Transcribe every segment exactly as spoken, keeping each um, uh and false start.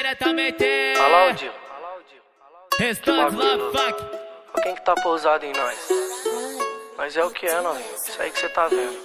Diretamente Alaudio, Restante Love Fuck. quem que tá pousado em nós? Mas é o que é, novinho. Isso aí que cê tá vendo.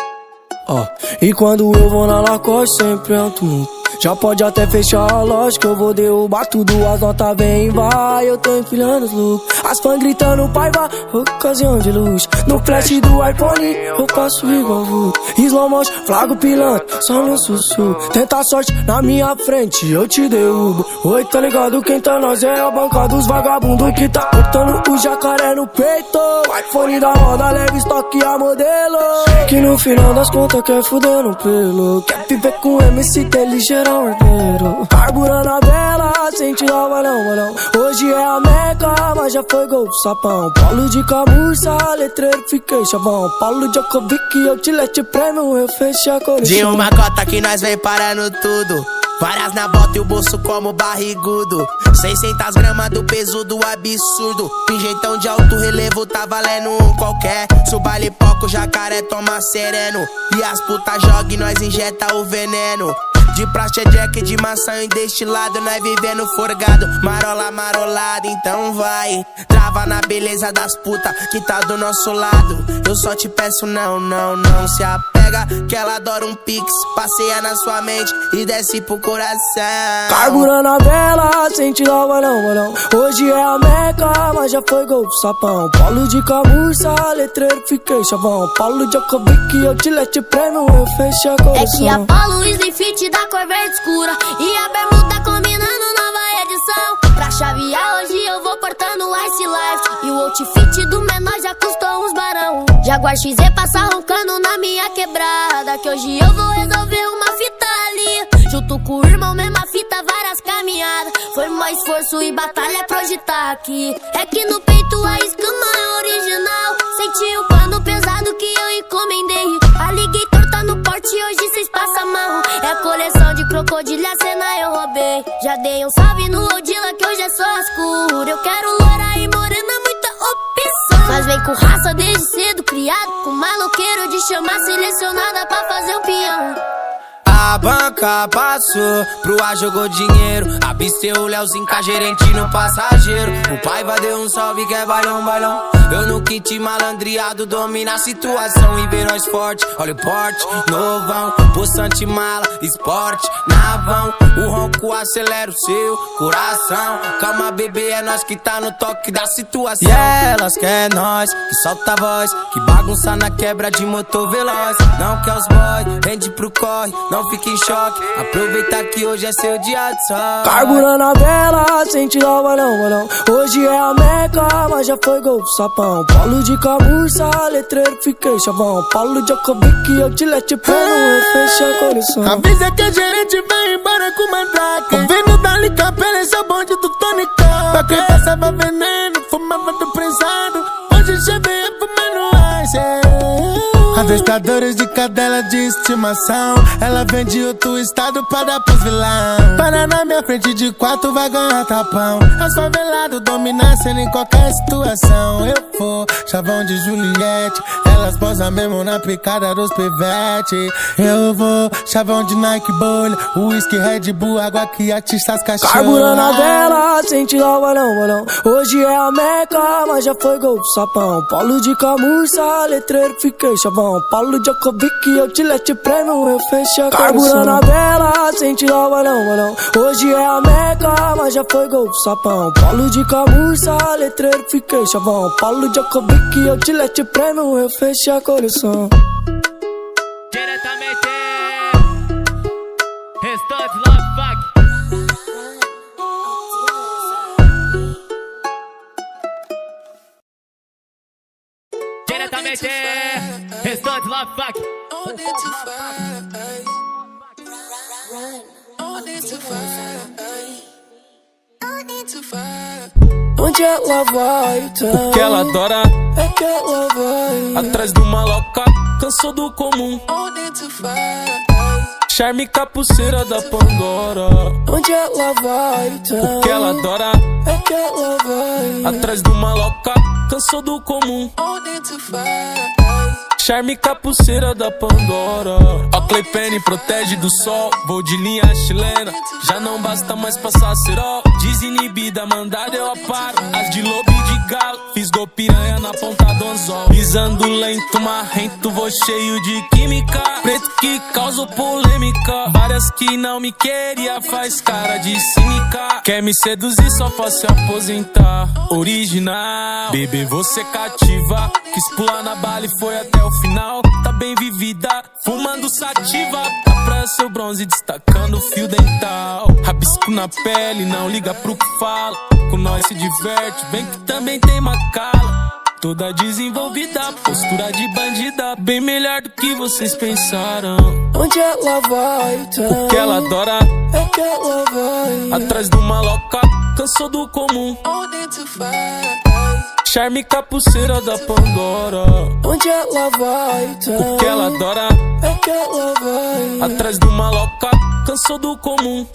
Ó, oh, e quando eu vou na Lacoste sempre é um tumulto. Já pode até fechar a loja que eu vou derrubar tudo. As notas vem e vai, eu tô empilhando os looks. As fãs gritando pai vai, ocasião de luz. No flash do iPhone eu passo igual vulto. Slow motion, flago pilantra, só no sussurro. Tenta a sorte na minha frente, eu te derrubo. Oi, tá ligado? Quem tá nós é a banca dos vagabundos que tá botando o jacaré no peito. iPhone da moda, leve estoque a modelo. Que no final das contas quer fuder no pelo. Quer viver com M C T ligeiro. Carburando a vela, sem tirar o balão, balão. Hoje é a Meca, mas já foi gol, sapão. Paulo de Camurça, letreiro, fiquei chavão. Paulo Djokovic, eu te lete prêmio, eu fechei a coleção. De uma cota que nós vem parando tudo. Várias na bota e o bolso como barrigudo. Seiscentas gramas do peso do absurdo. Pinjeitão de alto relevo tá valendo um qualquer. Suba lipoca, o jacaré toma sereno. E as putas jogam e nós injeta o veneno. De praxe é jack, de maçã e destilado. Nós vivendo forgado, marola marolada. Então vai, trava na beleza das putas que tá do nosso lado. Eu só te peço não, não, não se apega, que ela adora um pix. Passeia na sua mente e desce pro coração. Carburando a vela, sem tirar o balão, balão. Hoje é a Meca, mas já foi gol, sapão. Paulo de Camurça, letreiro, fiquei chavão. Paulo Djokovic, eu te lete prêmio, eu fechei a coleção. É que a Paulo Slim Fit da cor verde escura e a bermuda combinando nova edição. Pra chavear hoje eu vou portando Ice Life. E o outfit do menor já custou uns barão. Jaguar X Z passa roncando na minha quebrada, que hoje eu vou resolver uma fita ali. Junto com o irmão, mesma fita, várias caminhadas. Foi mais esforço e batalha pra hoje tá aqui. É que no peito a escama é original. Senti o pano pesado que eu encomendei. Alligator tá no porte, hoje cês passam mal. É a coleção de crocodilha, a cena eu roubei. Já dei um salve no Odila que hoje é só as cura. Eu quero loira e morena, muita opção. Mas vem com raça desde cedo, criado com maloqueiro de chamar selecionada pra fazer o peão. A banca passou, pro ar jogou dinheiro. Absteu o Leozinho, gerente no passageiro. O Paiva deu um salve que é bailão, bailão. Eu no kit malandreado, domina a situação. E vê nós forte, olha o porte, novão. Poçante mala, esporte, navão. O ronco acelera o seu coração. Calma bebê, é nós que tá no toque da situação. E elas quer nós, que solta a voz, que bagunça na quebra de motor veloz. Não quer os boy, rende pro corre, não fica em choque, aproveita que hoje é seu dia de sol. Carburando a vela, sem tirar o balão, balão. Hoje é a Meca, mas já foi gol, sapão. Paulo de Camurça, letreiro, fiquei chavão. Paulo Djokovic, eu te lete prêmio, eu fechei a coleção. Avisa que a gerente vai embora com mandrake. O vendo dali capela, esse é o bonde do Tony Khan. Pra quem passava veneno, fumava do prensado. Hoje já veio fumando ice. Adestradores de cadela de estimação. Ela vem de outro estado pra dar pros vilão. Para na minha frente de quatro vai ganhar tapão. As favelados dominância em qualquer situação. Eu for chavão de Juliette, elas posam mesmo na picada dos pivete. Eu vou chavão de Nike bolha, whisky, Red Bull, água que atiça as cachorras. Carburando a vela, sem tirar o balão, balão. Hoje é a Meca, mas já foi gol, sapão. Paulo de Camurça, letreiro, fiquei chavão. Paulo Djokovic, eu te lete prêmio, eu fechei a coleção. Carburando a vela, sem tirar o balão, balão. Hoje é a Meca, mas já foi gol, sapão. Paulo de Camurça, letreiro, fiquei chavão. Paulo Djokovic, eu te lete prêmio, eu fechei a coleção. Diretamente Restante Love Fuck. Diretamente Restante Love Fuck. Onde ela vai, então? O que ela adora é que ela vai atrás do maloca, cansou do comum. Charme capuceira da Pandora. Onde ela vai, então? O que ela adora é que ela vai atrás do maloca, cansou do comum. Charme capuceira da Pandora. A Claypenny protege do sol. Vou de linha chilena, já não basta mais passar cerol. Desinibida, mandada eu aparo. As de lobo e de galo, fiz gol piranha na ponta do anzol. Pisando lento, marrento, vou cheio de química. Preto que causa polêmica. Várias que não me queria, faz cara de cínica. Quer me seduzir, só posso se aposentar. Original, bebê, você cativa. Quis pular na bala e foi até o final. Tá bem vivida, fumando sativa. A praia seu bronze destacando o fio dental. Rabisco na pele, não liga pro que fala. Com nós se diverte, bem que também tem macala. Toda desenvolvida, postura de bandida. Bem melhor do que vocês pensaram. Onde ela vai, tá? O que ela adora é que ela vai atrás do maloca, cansou do comum. Charme capuceira da Pandora. Onde ela vai, tá? O que ela adora é que ela vai atrás do maloca, cansou do comum.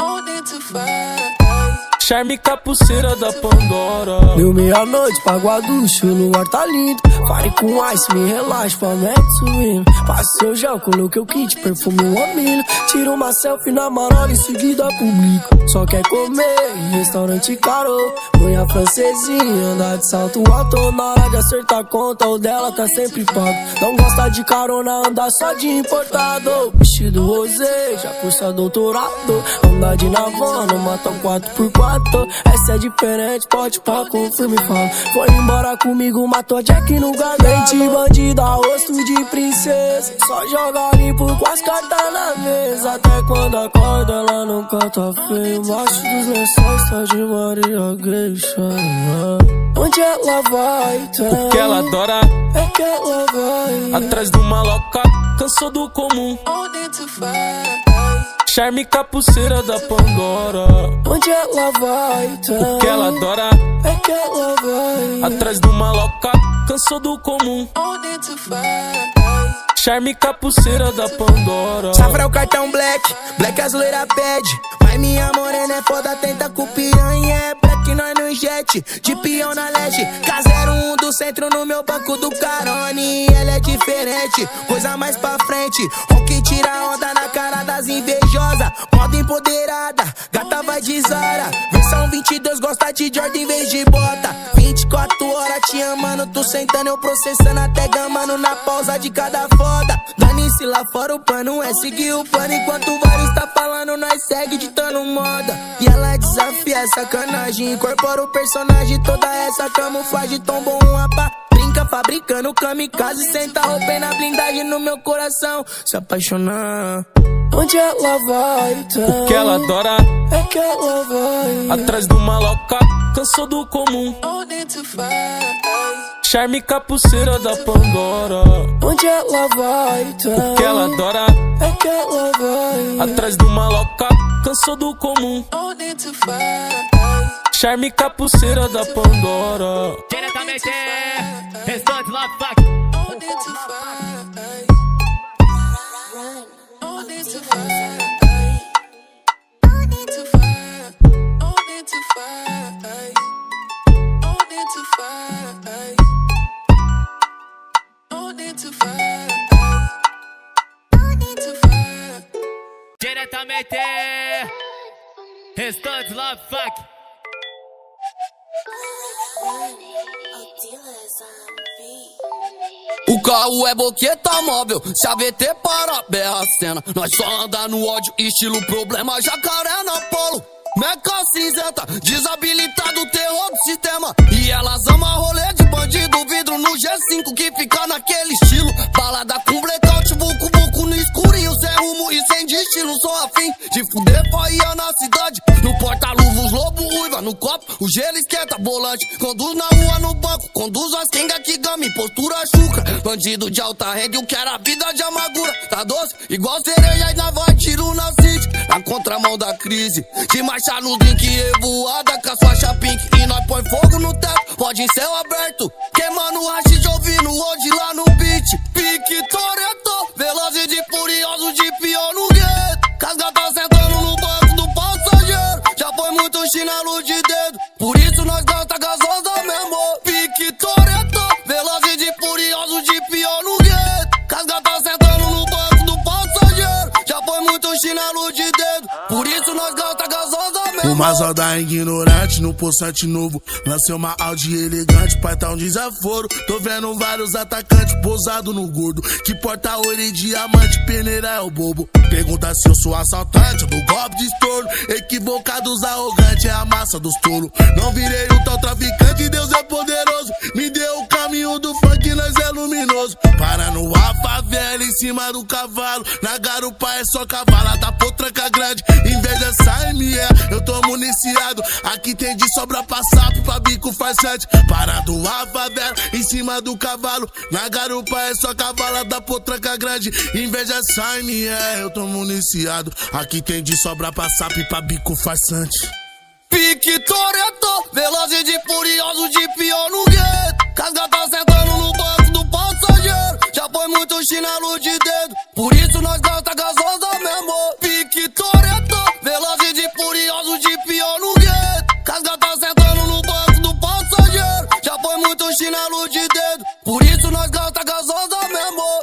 Charme capuceira da Pandora. Deu meia-noite, pago a ducha, o lugar tá lindo. Pare com ice, me relaxa, palmete subindo. Passei o gel, coloquei o kit, perfume um milho. Tiro uma selfie na marola, em seguida publico. Só quer comer em restaurante caro. Põe a francesinha, andar de salto alto. Na hora de acertar a conta, o dela tá sempre pago. Não gosta de carona, anda só de importado. Vestido rosé, já cursa doutorado. Anda de Navana, mata um quatro por quatro. Essa é diferente, pode pá, confirma e fala. Foi embora comigo, matou Jack no gargalo. Mente bandida, rosto de princesa. Só joga limpo com as cartas na mesa. Até quando acorda, ela não canta feio. Embaixo dos lençóis, tá de Maria Geisha. Onde ela vai, tá? O que ela adora é que ela vai atrás do maloca, cansou do comum. Charme capuceira da Pandora. Onde ela vai, tá? O que ela adora é que ela vai atrás do maloca, cansou do comum. Charme capuceira da Pandora. Safra o cartão black, black azuleira pede. Mas minha morena é foda, tenta com piranha. É black, nós no jet, de peão na leste. K zero um do centro no meu banco do Carone. Ela é diferente, coisa mais pra frente. Rock tira onda na cara das invejosas. Moda empoderada, gata vai de Zara. Versão vinte e dois, gosta de Jordan em vez de bota. vinte e quatro horas te amando, tu sentando, eu processando até gamando na pausa de cada foda. Dane-se lá fora, o plano é seguir o plano. Enquanto vários tá falando, nós segue ditando moda. E ela desafia a sacanagem, incorpora o personagem. Toda essa camuflagem, tombou uma pá. Brinca fabricando kamikaze, senta roupa na blindagem no meu coração. Se apaixonar. Onde ela vai, tá? O que ela adora é que ela vai atrás do maloca, cansou do comum. Charme capuceira da Pandora. Onde ela vai, tá? O que ela adora é que ela vai atrás do maloca, cansou do comum. Charme capuceira da Pandora. Diretamente, restante Love Fuck. Diretamente, restante Love Fuck. O carro é boqueta móvel, se a V T para, berra a cena. Nós só anda no ódio, estilo problema, jacaré na polo. Meca cinzenta, desabilitado, terror do sistema. E elas amam rolê de bandido, vidro no G cinco que fica naquele estilo. Balada com blackout, buco, buco no escurinho, sem rumo e sem destino. Sou afim de fuder faia na cidade. No porta-luvas, lobo ruiva, no copo, o gelo esquenta, bolante. Conduz na rua, no banco, conduz as quenga que gama, postura chucra. Bandido de alta renda, eu quero a vida de amargura. Tá doce, igual cereja e na voz, tiro na city. Na contramão da crise, de marcha no drink revoada com a faixa pink. E nós põe fogo no teto, pode em céu aberto. Queimando o rachis, ouvindo hoje lá no beat. Pique Toretto, velozes de furiosos, de pior no gueto. Casgata sentando no banco do passageiro. Já foi muito chinelo de dedo, por isso nós gasta gasosa mesmo. Pique Toretto, velozes de furiosos, de pior no gueto. chinelo de dedo, por isso nós gasta gasosa mesmo. Uma zalda ignorante no poçante novo. Lancei uma Audi elegante, pai tá um desaforo. Tô vendo vários atacantes pousado no gordo. Que porta ouro e diamante, peneira é o bobo. Pergunta se eu sou assaltante do golpe de estouro. Equivocados, arrogantes, é a massa dos tolos. Não virei um tal traficante, Deus é poderoso. Me deu o caminho do funk, nós é luminoso. Para no a favela em cima do cavalo. Na garupa é só cavala da potranca grande. Inveja sai me é, eu tô municiado. Aqui tem de sobra pra sapo, pra bico farsante. Parado a favela em cima do cavalo. Na garupa é só cavala da potranca grande. Inveja sai me é, eu tô municiado. Aqui tem de sobra pra sapo, pra bico farsante. Pique Toretto, velozes de furioso, de pior no gueto. Casga tá sentando no banco do passageiro. Já foi muito chinelo de dedo, por isso nós gasta gasosa mesmo. Pique Toretto, velozes de furioso, de pior no gueto. Casga tá sentando no banco do passageiro. Já foi muito chinelo de dedo, por isso nós gasta gasosa mesmo.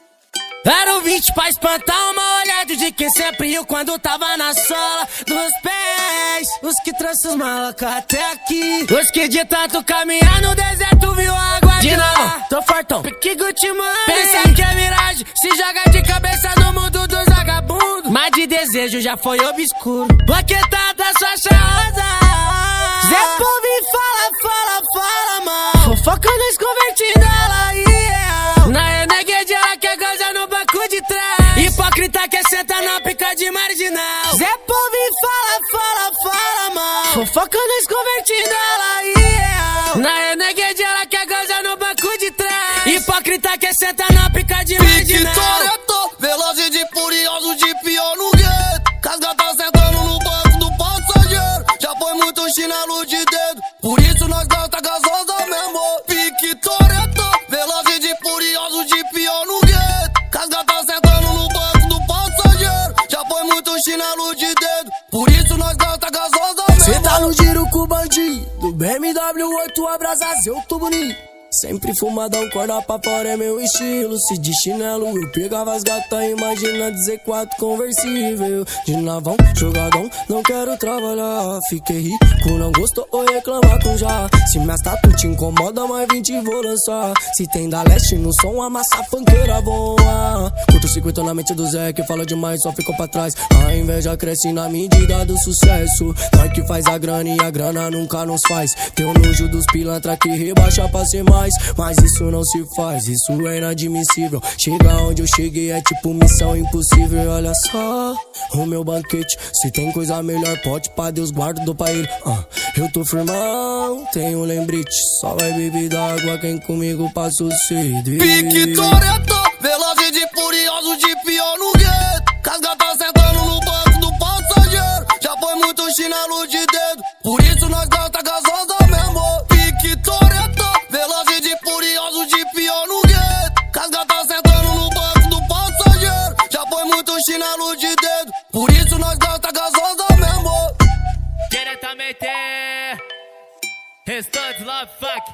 Era o vinte pra espantar uma olhada de quem sempre riu quando tava na sola dos pés. Os que trouxe os malacas até aqui, os que de tanto caminhar no deserto viu a água de novo, tô fortão, pique Gucci mano. Pensa que é miragem, se joga de cabeça no mundo dos vagabundos. Mas de desejo já foi obscuro, boquetada sua rosa. Zé Povo fala, fala, fala, mano. Fofoca nós convertindo ela, yeah. Na Renegade ela quer gozar no banco de trás. Hipócrita quer sentar na pica de marginal. Zé Povo fala, fala, fala, mano. Fofoca nós convertindo ela, yeah. Na Renegade ela quer gozar no banco de trás. Hipócrita quer sentar na pica de marginal. Pique Toretto, velozes de furioso, de pior no gueto. Casga tá sentando no banco do passageiro. Já foi muito chinelo de dedo, por isso nós gasta gasosa mesmo. Pique Toretto, velozes de furioso, de pior no gueto. Casga tá sentando no banco do passageiro. Já foi muito chinelo de dedo, por isso nós gasta gasosa mesmo. Cê tá no giro com o bandido, B M W oito abrasas, eu tô bonito. Sempre fumadão, corda pra fora é meu estilo. Se de chinelo eu pegava as gatas, imagina dizer quatro conversível. De navão, jogadão, não quero trabalhar. Fiquei rico, não gostou ou reclamar com já. Se minhas tatu te incomoda, mais vinte vou lançar. Se tem da leste no som, a massa funkeira voa. Curto circuito na mente do Zé, que fala demais, só ficou pra trás. A inveja cresce na medida do sucesso. Nós que faz a grana e a grana nunca nos faz. Tem o nojo dos pilantra que rebaixa pra ser mais. Mas isso não se faz, isso é inadmissível. Chegar onde eu cheguei é tipo missão impossível. Olha só o meu banquete, se tem coisa melhor, pote pra Deus, guardo pra ele. uh, Eu tô firmão, tenho um lembrete. Só vai beber d'água quem comigo passa o sede. Pique Toretto, velozes de furioso, de pior no gueto. Casga tá sentando no banco do passageiro. Já foi muito chinelo de dedo, por isso nós gasta gasosa mesmo. Pique Toretto, velozes de furioso, de pior no gueto. Casga tá sentando no banco do passageiro. Já foi muito chinelo de dedo, por isso nós gasta gasosa mesmo. Diretamente Restante Love Fuck.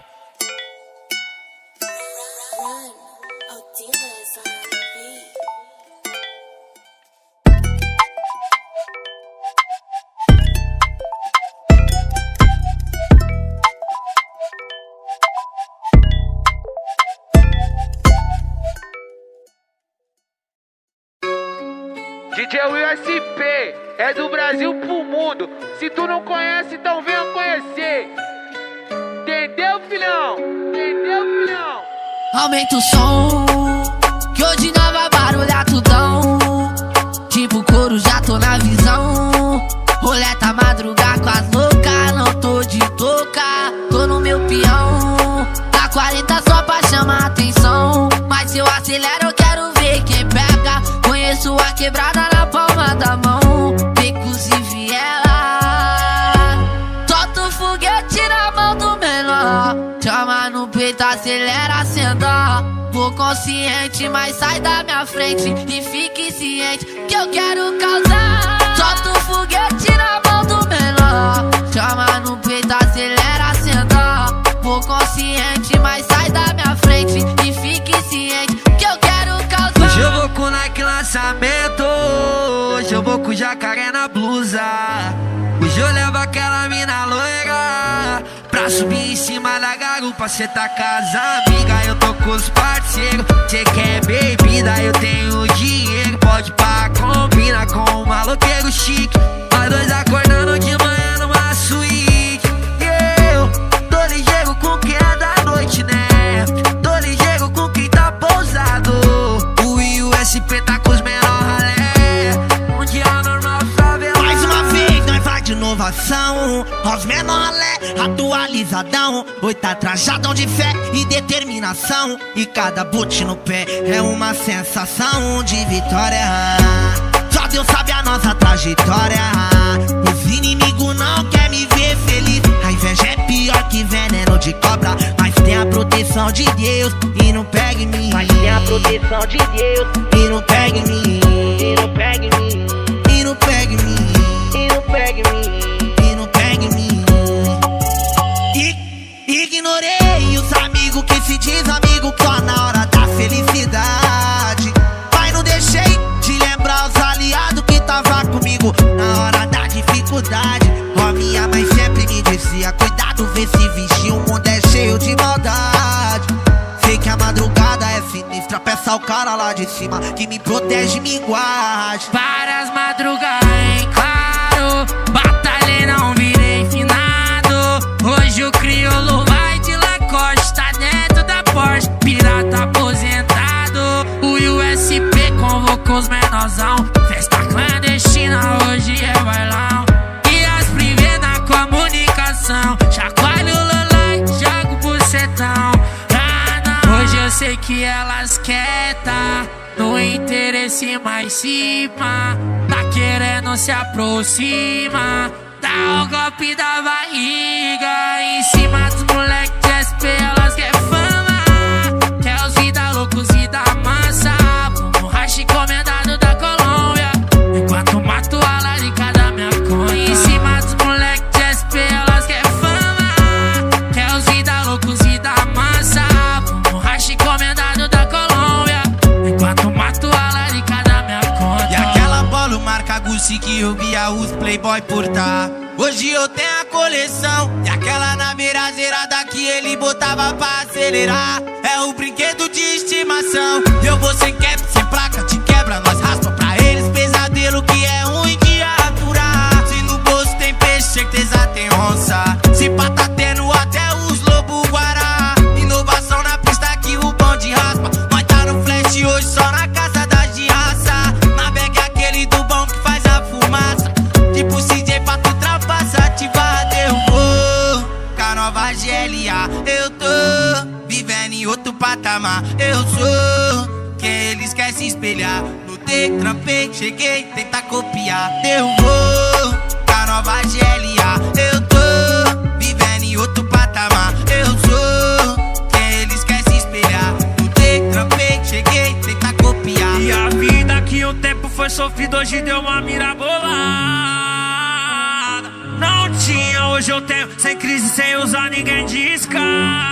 D J U S P é do Brasil pro mundo. Se tu não conhece, então venha conhecer. Entendeu, filhão? Entendeu, filhão? Aumenta o som, que hoje nós vai barulhar tudão. Tipo couro, já tô na visão. Roleta madrugar com as loucas, não tô de touca, tô no meu peão. Tá quarenta só pra chamar atenção, mas se eu acelero eu quero ver quem pega. Conheço a quebrada na palma da mão, becos e viela. Solta o foguete na mão do menor, chama no peito, acelera, acenda. Vou consciente, mas sai da minha frente e fique ciente que eu quero causar. Solta o foguete na mão do menor, chama no peito, acelera, acenda. Vou consciente, mas sai da minha frente e fique ciente que eu quero causar. Hoje eu vou com Nike lançamento, hoje eu vou jacaré na blusa. Hoje eu levo aquela mina loira pra subir em cima da garupa, cê tá com as amigas, eu tô com os parceiros. Cê quer bebida, eu tenho dinheiro. Pode pá, combina com um maloqueiro chique. Nós dois acordando de manhã numa suíte. E eu tô ligeiro com quem é da noite, né? Tô ligeiro com quem tá pousado. O I U S P tá com os menor ralé. Um dia normal favela. Mais uma vez nós vai de inovação. Os menor ralé, atualizadão. Oi, tá trajadão de fé e determinação. E cada boot no pé é uma sensação de vitória. Só Deus sabe a nossa trajetória. Os inimigos não querem me ver feliz. A inveja é pior que veneno de cobra. Mas tem a proteção de Deus e não pega em mim. Mas tem a proteção de Deus e não pega em mim. E não pega em mim. E não pega em mim. E não pega em mim. E não pega em mim. I ignorei os amigos que se diz amigo só na hora da felicidade. Mas não deixei de lembrar os aliados que tava comigo na hora da dificuldade. Ó, minha mãe sempre me dizia: cuidado, vê se vestir, o mundo é cheio de maldade. Sei que a madrugada é sinistra, peça ao cara lá de cima que me protege e me guarde. Várias madrugadas em claro, batalhei, não virei finado. Hoje o crioulo vai de Lacoste, tá dentro da Porsche, pirata aposentado. O I U S P convocou os menorzão, festa clandestina, hoje é bailão. E as privê na comunicação, chacoalho o lolai, jogo bucetão. Ah, não. Hoje eu sei que elas querem tá no interesse mais cima, tá querendo se aproximar. Dá o golpe da barriga em cima dos moleques de S P, elas quer fama, quer os vida loucos e da massa. Como racha encomendado da Colômbia, enquanto mato a larica da minha conta. Em cima dos moleques de S P, elas quer fama, quer os vida loucos e da massa. Como racha encomendado da Colômbia, enquanto mato a larica da minha conta. E aquela bola marca Gucci que eu via os playboy portar, hoje eu tenho a coleção. E aquela na mirazeirada que ele botava pra acelerar, é o brinquedo de estimação. Eu vou sem cap, sem placa, te quebra, nós raspa pra eles pesadelo que é ruim de aturar. Se no bolso tem peixe, certeza tem onça. Se pá tá tendo até os lobo guará. Inovação na pista que o bonde raspa. Nós tá no flash hoje só na casa das de raça. Na bag aquele do bom que faz a fumaça. Tipo C J pra tu trapaça, ativar, derrubou. Com a nova G L A eu tô vivendo em outro patamar. Eu sou quem eles querem se espelhar. Lutei, trampei, cheguei, tentar copiar. Derrubou. Com a nova G L A eu tô vivendo em outro patamar. Eu sou quem eles querem se espelhar. Lutei, trampei, cheguei, tentar copiar. E a vida que um tempo foi sofrido, hoje deu uma mirabolada. Não tinha, hoje eu tenho, sem crise, sem usar ninguém de escada.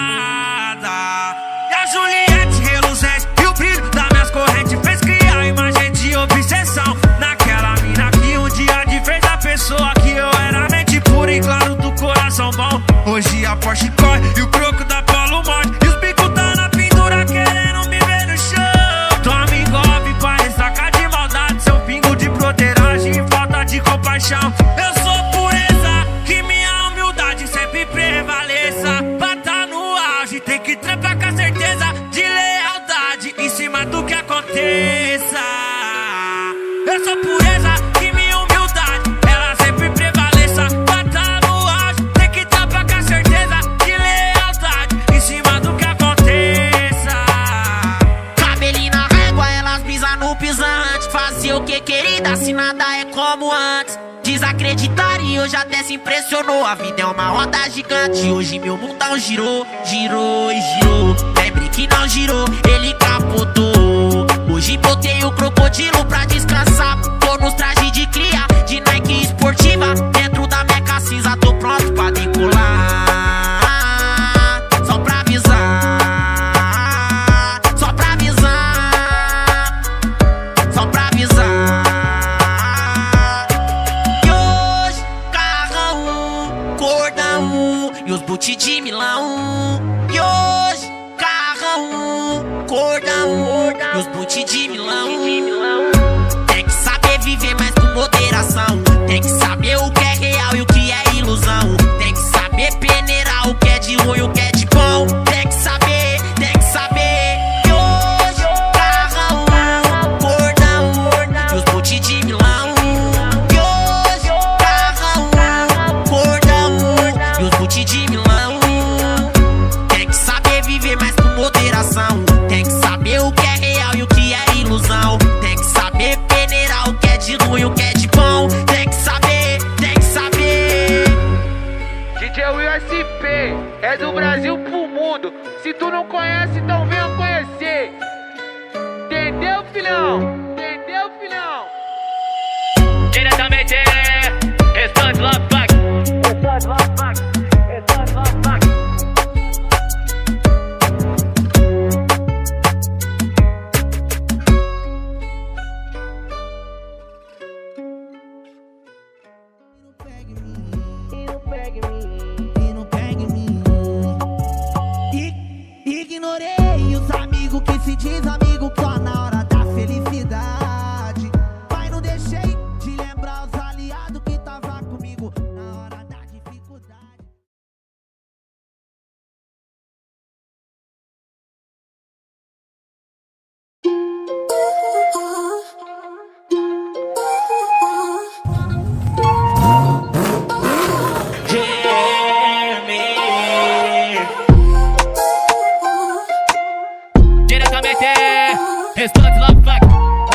E a Juliette reluzente e o brilho das minhas correntes fez criar a imagem de obsessão naquela mina que um dia de vez a pessoa que eu era, mente pura e claro do coração bom. Hoje a Porsche corre e o croco da Polo morte, e os bicos tá na pendura querendo me ver no chão. Toma engolpe pra ressacar de maldade, seu pingo de broderagem e falta de compaixão. Eu sou pureza, que minha humildade sempre prevaleça. Pra tá no auge tem que trampar com a certeza de lealdade em cima do que aconteça. Eu sou pureza, que minha humildade ela sempre prevaleça. Pra tá no auge tem que trampar com a certeza de lealdade em cima do que aconteça. Cabelinho na régua, elas pisam no pisante. Fazia o que querida, se nada é como antes. Desacreditar e hoje até se impressionou. A vida é uma roda gigante, hoje meu mundão girou, girou e girou. Lembre que não girou, ele capotou. Hoje botei o crocodilo pra descansar. Tô nos trajes de cria, de Nike esportiva. Dentro da meca cinza, tô pronto pra decolar. Só pra avisar, só pra avisar, só pra avisar. cordão e os boot de Milão. E hoje, carrão, cordão e os boot de Milão. Tem que saber viver mais com moderação. Tem que saber o que é real e o que é ilusão. Tem que saber peneirar o que é de ruim e o que é de bom. Tem que saber, tem que saber. E hoje, carrão, cordão e os boot de Milão. E hoje, carrão, cordão e os boot de Milão. Tem que saber viver mais com moderação. Tem que saber o que é real e o que é ilusão. Tem que saber peneirar o que é de ruim e o que é de bom. Tem que saber, tem que saber. D J U S P é do Brasil pro mundo. Se tu não conhece, então venha conhecer. Entendeu, filhão? Entendeu, filhão? Diretamente, Restante Love Pack. Restante Love Pack. Restante Love Pack. Ignorei os amigos que se diz amigo só na hora da felicidade. Mas não deixei de lembrar os aliados que tava comigo na hora da dificuldade. Restante Love Pack.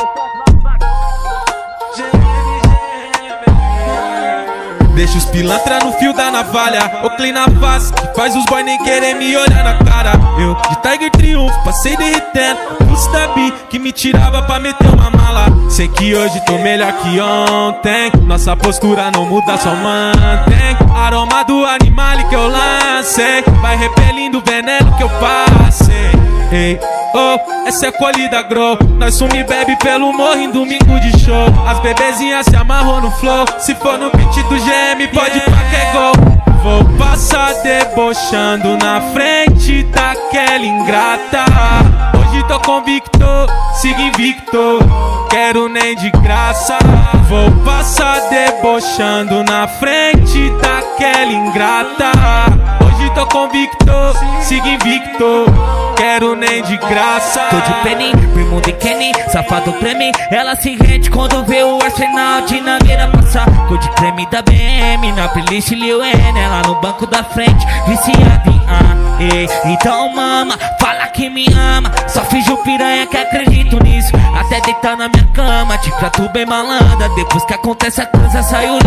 Deixa os pilantra no fio da navalha, Oakley na face, que faz os boy nem querer me olhar na cara. Eu de Tiger Triunfo, passei derretendo Pulse da B, que me tirava pra meter uma mala. Sei que hoje tô melhor que ontem, nossa postura não muda, só mantém. Aroma do animal que eu lancei, vai repelindo o veneno que eu passei. Ei, oh, essa é colhida grow. Nós sumi bebe pelo morro em domingo de show. As bebezinhas se amarrou no flow. Se for no beat do G M, pode pra que é gol. Vou passar debochando na frente daquela ingrata. Hoje tô convicto, sigo invicto, quero nem de graça. Vou passar debochando na frente daquela ingrata. Hoje tô convicto, sigo invicto, quero nem de graça. Tô de Penny, bermuda e Kenny, safado pra mim. Ela se rende quando vê o arsenal de naveira passar. Cor de creme da B M, na playlist Lil N. Ela no banco da frente, viciada em A. Ei, então mama, fala que me ama. Só finge o piranha que acredito nisso. Até deitar na minha cama, te trato bem malandra. Depois que acontece a coisa, saiu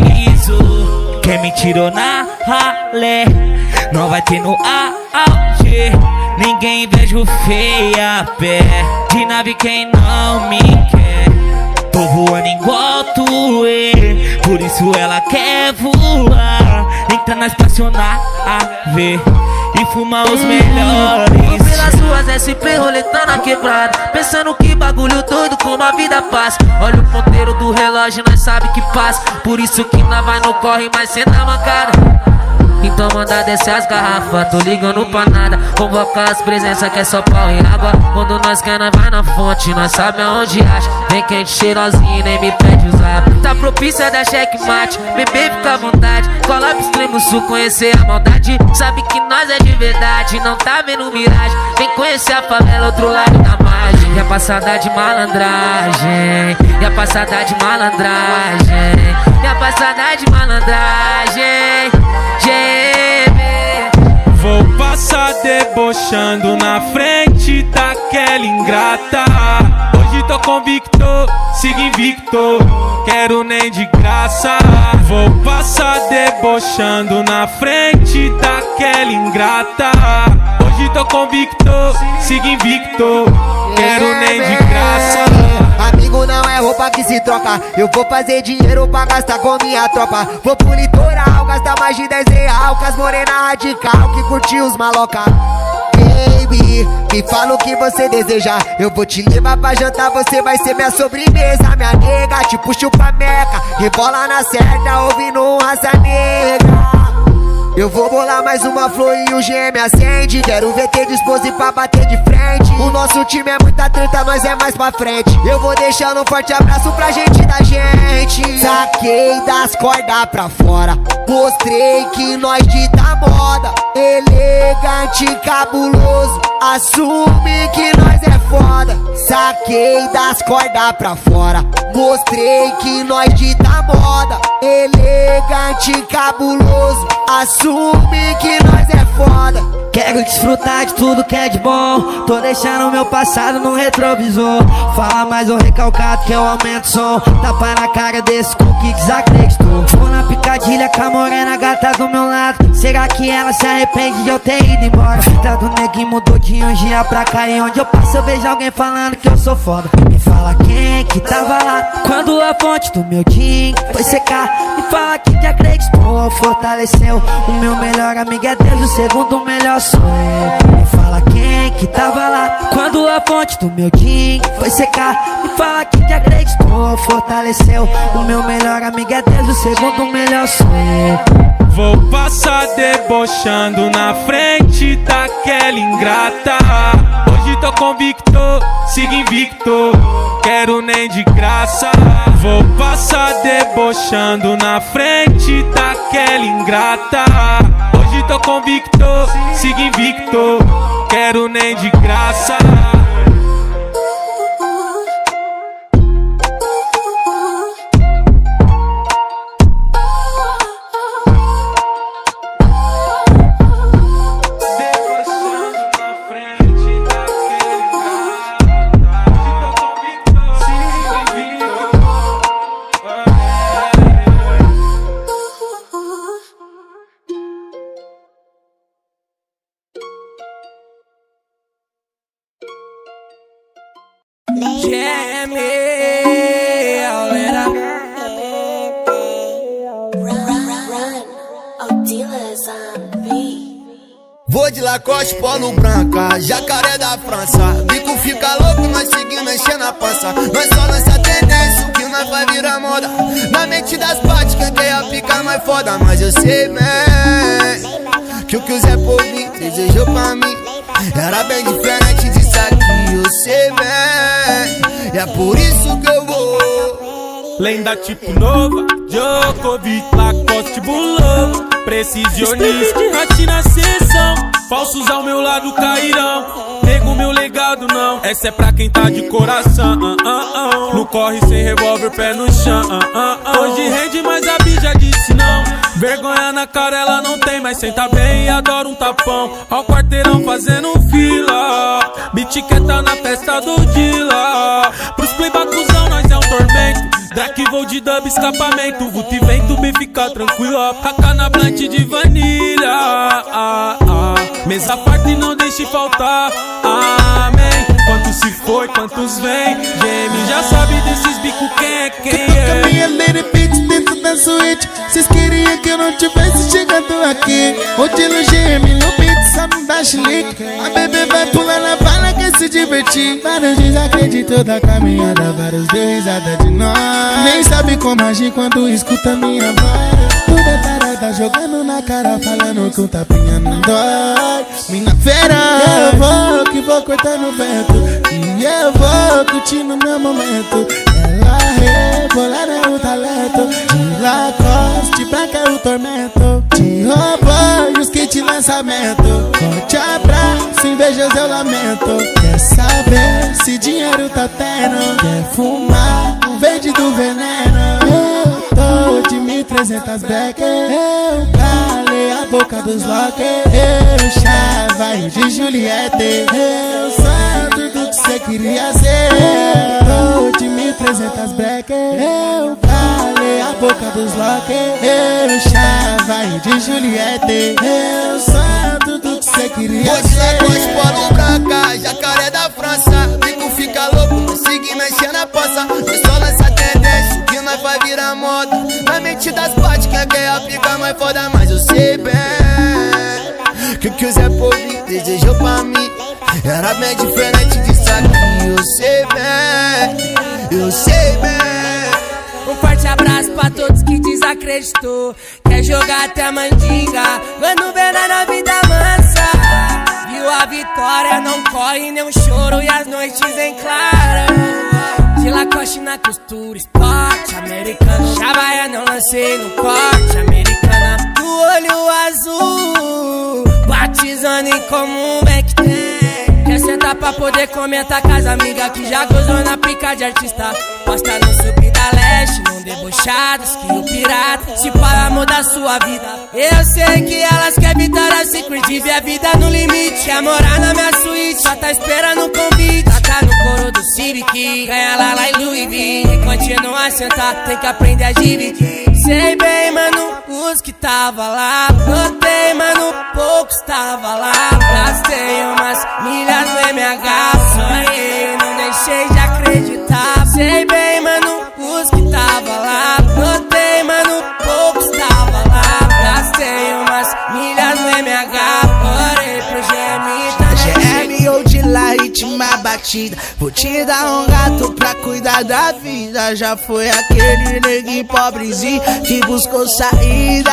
liso. Quem me tirou na ralé, não vai ter no auge. Ninguém vejo feia a pé de nave quem não me quer. Tô voando igual tu é, por isso ela quer voar. Entra na espaçonave e fuma os melhores. Vou pelas ruas S P roletando na quebrada, pensando que bagulho doido como a vida passa. Olha o ponteiro do relógio, nós sabe que passa. Por isso que nós vai no corre, mas cê tá mancada. Então manda descer as garrafas, tô ligando pra nada. Convocar as presenças que é só pau e água. Quando nós quer, nós vai na fonte, nós sabe aonde acha. Vem quente, cheirosinho, nem me pede usar. Tá propícia da checkmate, bebê fica à vontade. Cola pro extremo sul, conhecer a maldade. Sabe que nós é de verdade, não tá vendo miragem. Vem conhecer a favela, outro lado da margem. E a passada de malandragem, e a passada de malandragem, e a passada de malandragem. Vou passar debochando na frente daquela ingrata. Hoje tô convicto, sigo invicto, quero nem de graça. Vou passar debochando na frente daquela ingrata. Hoje tô convicto, sigo invicto, quero nem de graça. Amigo não é roupa que se troca, eu vou fazer dinheiro pra gastar com minha tropa. Vou pro litoral, gastar mais de dez real com as morena radical que curtiu os maloca. Baby, me fala o que você deseja, eu vou te levar pra jantar, você vai ser minha sobremesa. Minha nega, te puxo pra meca, rebola na certa, ouvindo um raça negra. Eu vou bolar mais uma flor e o G M acende. Quero ver ter disposto pra bater de frente. O nosso time é muita treta, nós é mais pra frente. Eu vou deixando um forte abraço pra gente da gente. Saquei das cordas pra fora, mostrei que nós dita moda. Elegante e cabuloso, assume que nós é foda. Saquei das cordas pra fora, mostrei que nós dita moda. Elegante e cabuloso, assume que nós é foda. Quero desfrutar de tudo que é de bom. Tô deixando meu passado no retrovisor. Fala mais o recalcado que eu aumento o som. Tapa na cara desse cu que desacreditou. Vou na picadilha com a morena gata do meu lado. Será que ela se arrepende de eu ter ido embora? Fita do neguinho mudou de um dia pra cá. E onde eu passo eu vejo alguém falando que eu sou foda. Me fala quem que tava lá quando a fonte do meu jean foi secar. Me fala quem que acreditou, fortaleceu. O meu melhor amigo é Deus, o segundo melhor sou eu. Me fala quem que tava lá quando a fonte do meu jean foi secar. Me fala quem que acreditou, fortaleceu. O meu melhor amigo é Deus, o segundo melhor sou eu. Vou passar debochando na frente daquela ingrata. Hoje tô convicto, sigo invicto, quero nem de graça. Vou passar debochando na frente daquela ingrata. Hoje tô convicto, sigo invicto, quero nem de graça. Vou de Lacoste, polo branca, jacaré da França. Bico fica louco, nós seguimos enchendo a pança. Nós só lança tendência, o que nós vai virar moda. Na mente das partes, quem quer a pica mais foda. Mas eu sei bem que o que o Zé Povinho desejou pra mim era bem diferente disso aqui. Eu sei bem, e é por isso que eu vou. Lenda tipo nova, Djokovic, Lacoste, Bulão. Precisionista, rate na sessão. Falsos ao meu lado cairão. Nego meu legado não. Essa é pra quem tá de coração. uh, uh, uh. No corre sem revólver, pé no chão. uh, uh, uh. Hoje rende, mas a Bi já disse não. Vergonha na cara ela não tem, mas senta bem e adora um tapão. Ao quarteirão fazendo fila. Bitiqueta na festa do Dila. Pros playbacuzão nós é um tormento. Drake vou de dub, escapamento. Vuto e vento, bem ficar tranquilo. Raca na blunt de vanilha. ah, ah. Mesa farta e não deixe faltar. Amém. Quantos se foi, quantos vem. G M já sabe desses bicos quem é quem é. Minha lady bitch dentro da suíte. Cês queriam que eu não tivesse chegado aqui. Hoje no G M, no beat, só me dá chilique. A bebê vai pular na bala, quer se divertir. Vários desacreditou da caminhada, vários deu risada de nós. Nem sabe como agir quando escuta minha voz. Tudo é tarada, jogando na cara, falando que o tapinha não dói. Mina fera, eu vou que vou cortando o vento. E eu vou curtindo meu momento. Ela rebolada é o talento. De Lacoste pra que é o tormento. De robô e os kits lançamento. Forte abraço, invejoso eu lamento. Quer saber se dinheiro tá tendo? Quer fumar o verde do veneno? Eu tô de mil e trezentas black. Eu calei a boca dos lockers. Eu chava de Juliette. Eu sou tudo que cê queria ser. Eu tô de mil e trezentas black. Eu calei a boca dos lockers. Eu chava de Juliette. Eu sou tudo que cê queria ser. Você gosta polo branca, jacaré da França. Bico fica louco, nós seguimos enchendo a pança. Nós só lança tendência, o que nós vai virar moda. Na mente das partes, quem quer a pica mais foda. Mas eu sei bem que o que o Zé Povinho desejou pra mim era bem diferente disso aqui. Eu sei bem, eu sei bem. Um forte abraço pra todos que desacreditou. Quer jogar até mandinga, Quando vê na vida mansa, viu a vitória, não corre nem um choro e as noites em claro. De Lacoste na costura, esporte americano. Chavaia não lancei no corte, americana do olho azul, batizando em comum é que tem. Quer sentar pra poder comentar com as amigas que já gozou na pica de artista. Posta no Sub da Leste, num debochados que o pirata se para mudar sua vida. Eu sei que elas querem Vitória Secret e ver a vida no limite. Quer morar na minha suíte, só tá esperando o convite. Tá no coro do Civic, ganha lá lá em Louis V. E continua a sentar, tem que aprender a dividir. Sei bem, mano, os que tava lá. Notei, mano, poucos tava lá. Gastei umas milhas no M H, sonhei, não deixei de acreditar. Sei bem, mano, os que tava lá. Notei, mano, poucos tava lá. Gastei umas milhas no M H, porém pro G M tá G M ou de lá, ritmo batida. Vou te dar um gato pra cuidar da vida. Já foi aquele neguinho pobrezinho que buscou saídas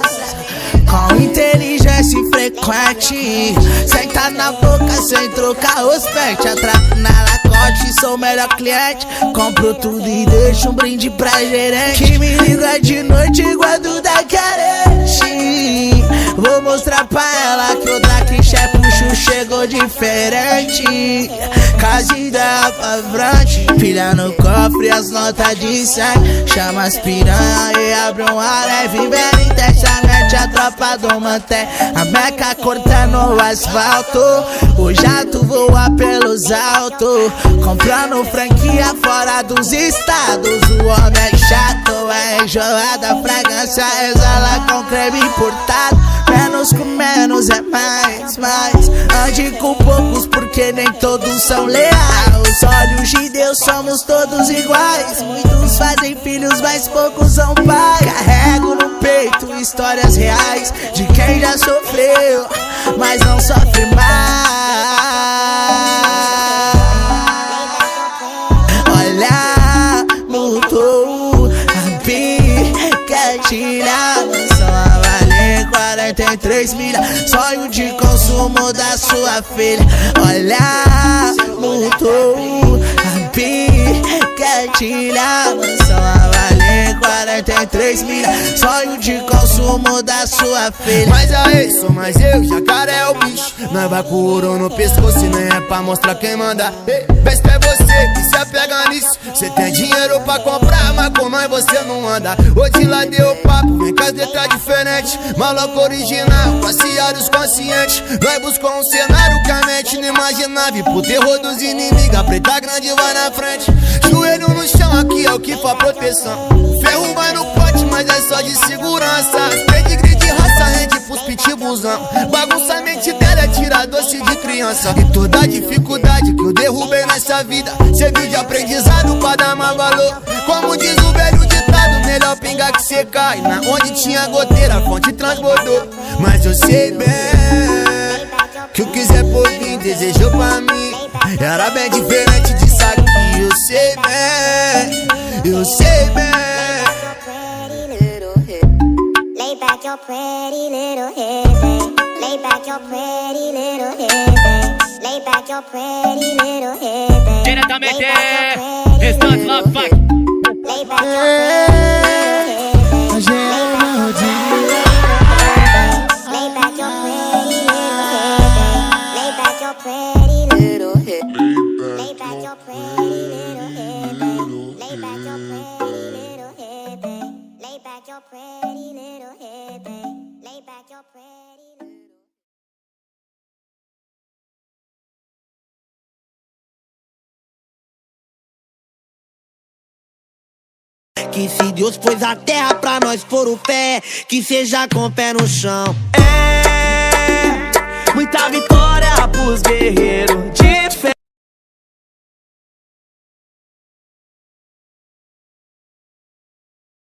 com inteligência frequente. Senta na boca sem trocar os pets. Atraco na Lacoste, sou o melhor cliente. Compro tudo e deixo um brinde pra gerente que me liga de noite igual do da carente. Vou mostrar pra ela que o Drake Chepuxo chegou diferente. Casinha pra frente, pilha no cofre as notas de cem. Chama as piranha e abre um aré. Vivendo intensamente a tropa do mantém a meca cortando o asfalto. O jato voa pelos altos, comprando franquia fora dos estados. O homem é chato, é enjoada, fragrância exala com creme importado. Menos com menos é mais, mais. Ande com poucos porque nem todos são leais. Aos olhos de Deus somos todos iguais. Muitos fazem filhos, mas poucos são pais. Carrego no peito histórias reais de quem já sofreu, mas não sofre mais. Olha, mudou a picatilha, só a valer quarenta e três milhas. Sonho de consumo da sua filha. Olha, mudou a picatilha, só a valer quarenta e três milhas. Sonho de consumo da sua filha. Mas aí, sou mais eu, jacaré é o bicho. Nós vai com ouro no pescoço e nem é pra mostrar quem manda. Ei, besta é você que se apega nisso. Cê tem dinheiro pra comprar, mas com nós você não anda. Hoje lá deu papo, vem com as letras diferentes. Maluco original, passeários conscientes. Nós buscou um cenário que a mente não imaginava. E pro terror dos inimigos, a preta grande vai na frente. Joelho no chão, aqui é o que faz proteção. Ferro vai no pote, mas é só de segurança. Pedigree de raça rende pros pitbullzão. Bagunça a mente dela é tirar doce de criança. E toda a dificuldade que eu derrubei nessa vida serviu de aprendizado pra dar mais valor. Como diz o velho ditado, melhor pingar que cê cai. Na onde tinha goteira, a fonte transbordou. Mas eu sei bem que o quiser por mim, desejou pra mim. Era bem diferente disso aqui. Eu sei bem, eu sei bem. Lay back your pretty little head, babe. Lay back your pretty little head, babe. Lay back your pretty little head, babe. Diretamente, Restante Love Pack. Lay back your pretty little head, babe. Lay back your pretty little head, babe. Lay back your pretty little head. Lay back your pretty little head, babe. Lay back your pretty little head, babe. Lay back your pretty little head, babe. Lay back your pretty little. Que se Deus pôs a terra pra nós for o pé, que seja com o pé no chão. É, muita vitória pros guerreiros.